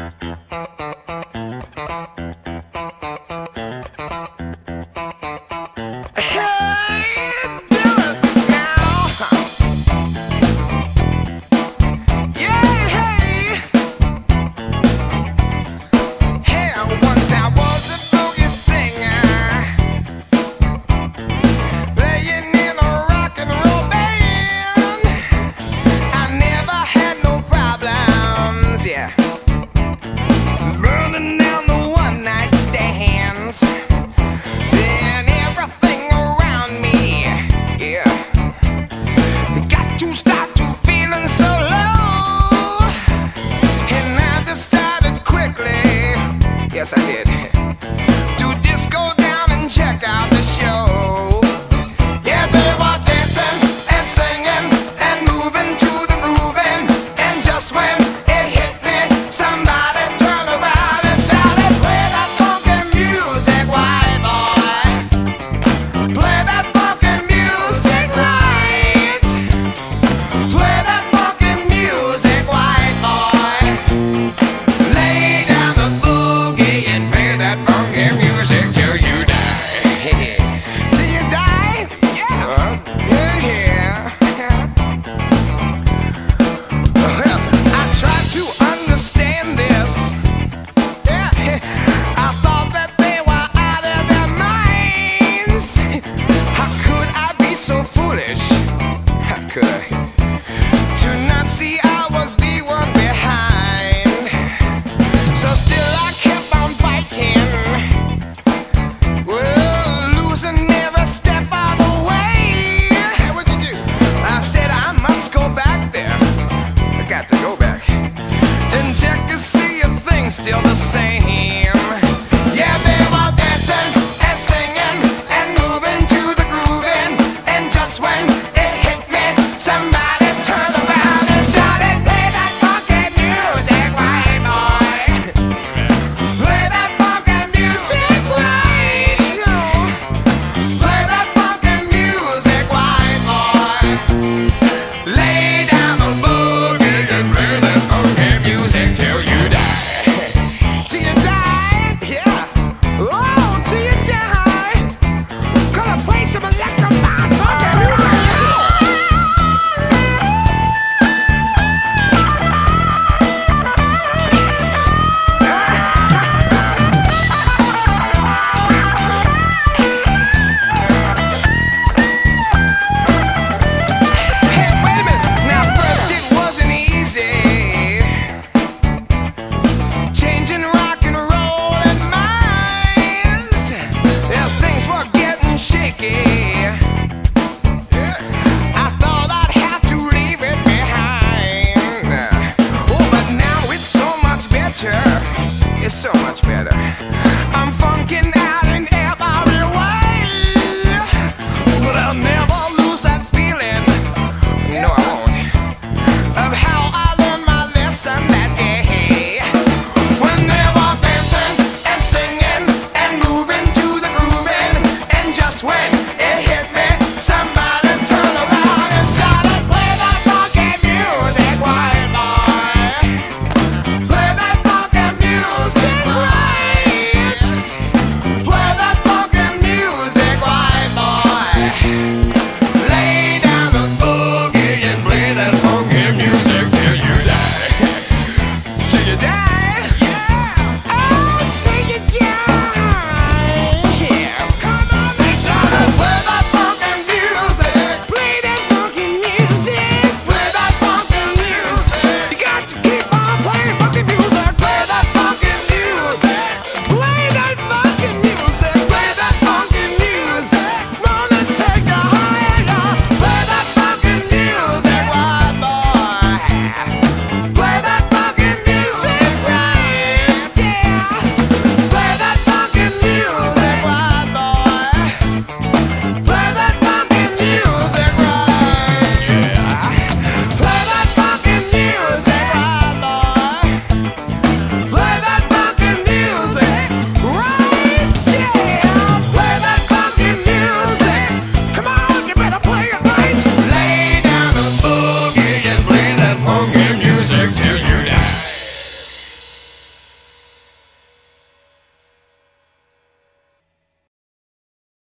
Burning down the one night stands, then everything around me, yeah, got to start to feeling so low. And I decided quickly, yes I did, to just go down and check out the show. Yeah, they were dancing and singing and moving to the grooving, and just when it hit me, somebody turned around and shouted, "Play that funky music, white boy. Play that funky music right. Play that funky music, white boy. Lay down the boogie and play that funky music till you die." Till you die? Yeah. Yeah. Well, I tried to understand this. Yeah, I thought that they were out of their minds. How could I be so foolish? How could I? To not see I was the one behind. So still I kept on fighting. Well, losing every step of the way. What'd you do? I said I must go back there. I got to go back and check to see if things still the same. Yeah, they were dancing and singing and moving to the grooving, and just when it hit me, somebody turned around and shouted, "Play that funky music, white boy. Play that funky music right. Play that funky music, white boy. Lay down the boogie and play that funky music till you die." Till you die? Yeah. Oh, till you die. Gonna play some electrified funky music. Hey, wait a minute. Now, first it wasn't easy. Changing rock and roll and minds. Yeah, things were getting shaky. I thought I'd have to leave it behind. Oh, but now it's so much better. It's so much better. I'm funking out in every way. But I'll never lose that feeling. No, I won't. Of how I learned my lesson that day. When they were dancing and singing and moving to the grooving, and just when it hit me, somebody turned around and shouted, "Play that funky music, white boy. Play that funky music right. Play that funky music, white boy. Lay down the boogie and play that funky music till you die." Till you die.